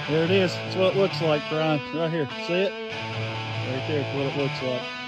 There it is. That's what it looks like, Brian. Right here. See it? Right there is what it looks like.